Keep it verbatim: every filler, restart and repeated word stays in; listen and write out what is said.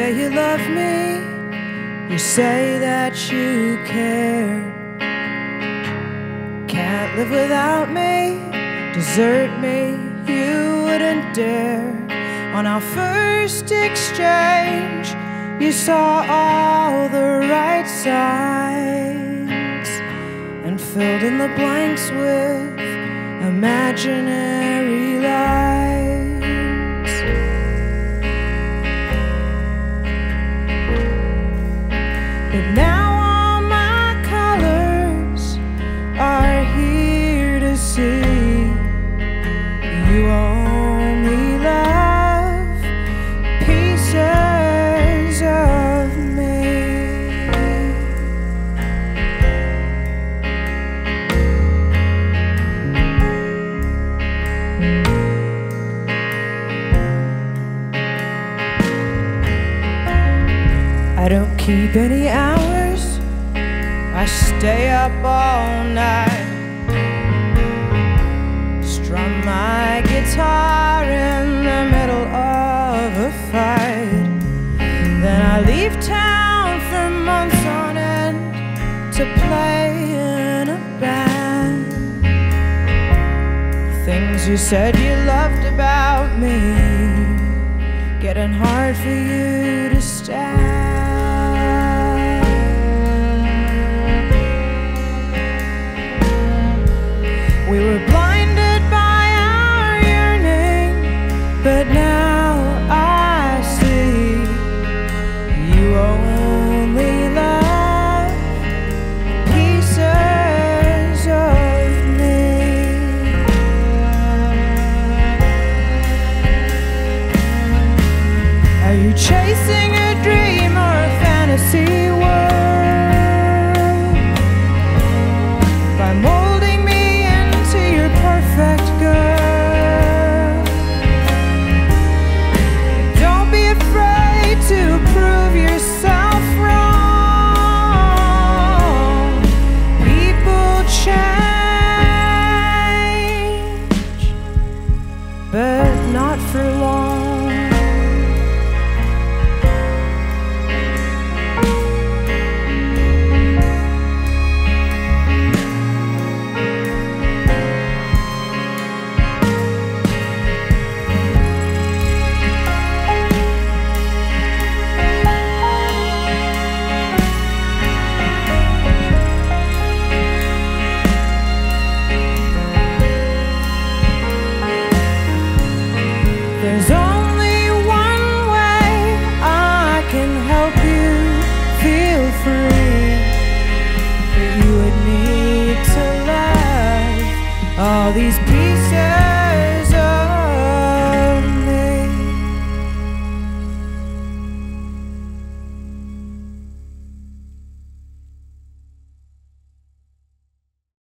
say you love me, you say that you care. Can't live without me, desert me, you wouldn't dare. On our first exchange, you saw all the right signs and filled in the blanks with imaginary lines. But now all my colors are here to see. You only love pieces of me. I don't keep any hours, I stay up all night, strum my guitar in the middle of a fight. Then I leave town for months on end to play in a band. Things you said you loved about me, getting hard for you to stand. We were blinded by our yearning, but now I see you only love pieces of me. Are you chasing a dream or a fantasy world? By molding me into your perfect girl. Don't be afraid to prove yourself wrong. People change, but not for long. There's only one way I can help you feel free, but you would need to love all these pieces